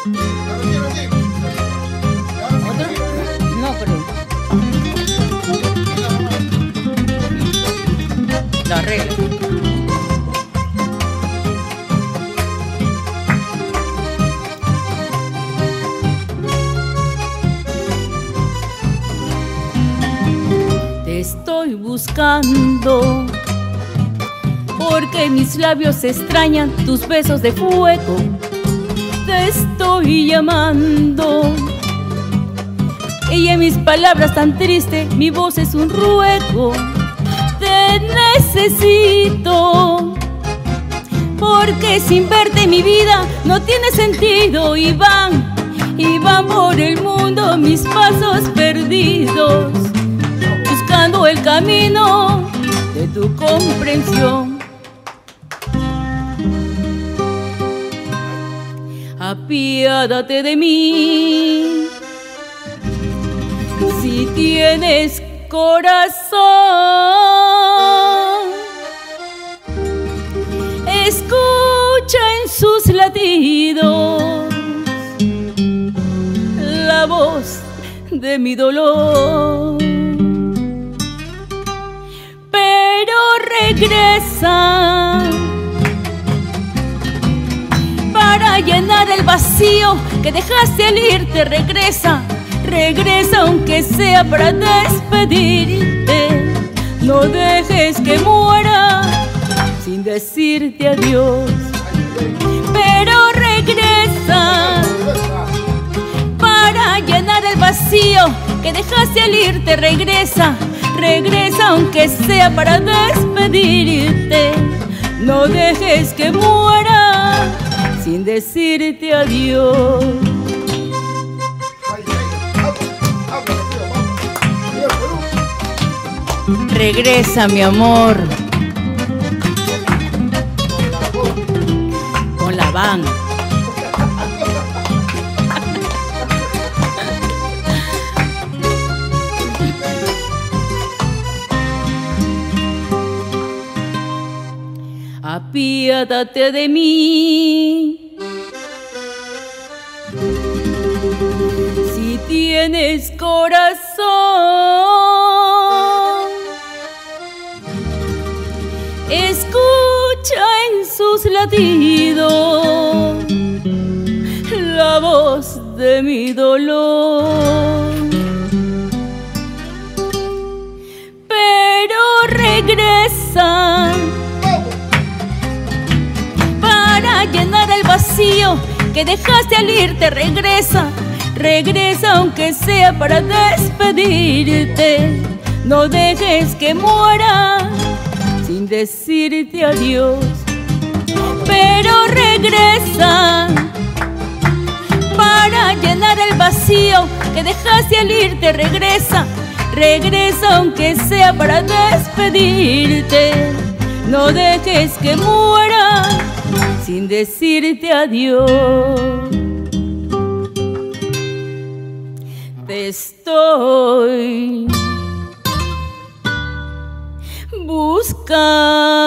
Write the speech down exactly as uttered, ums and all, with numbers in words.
No, pero la regla. Te estoy buscando porque mis labios extrañan tus besos de fuego. Te estoy llamando y en mis palabras tan tristes mi voz es un ruego. Te necesito porque sin verte mi vida no tiene sentido. Y van, y van por el mundo mis pasos perdidos, buscando el camino de tu comprensión. Apiádate de mí si tienes corazón. Escucha en sus latidos la voz de mi dolor. Pero regresa para llenar el vacío que dejaste al irte. Regresa, regresa aunque sea para despedirte. No dejes que muera sin decirte adiós. Pero regresa para llenar el vacío que dejaste al irte. Regresa, regresa aunque sea para despedirte. No dejes que muera sin decirte adiós. Regresa, mi amor, con la van. Apiádate de mí si tienes corazón. Escucha en sus latidos la voz de mi dolor. Pero regresa para llenar el vacío que dejaste al irte. Regresa, regresa aunque sea para despedirte. No dejes que muera sin decirte adiós. Pero regresa para llenar el vacío que dejaste al irte. Regresa, regresa aunque sea para despedirte. No dejes que muera sin decirte adiós. Te estoy buscando.